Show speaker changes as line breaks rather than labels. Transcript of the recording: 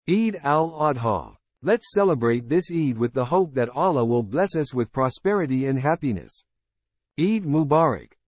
Eid al-Adha. Let's celebrate this Eid with the hope that Allah will bless us with prosperity and happiness. EidMubarak.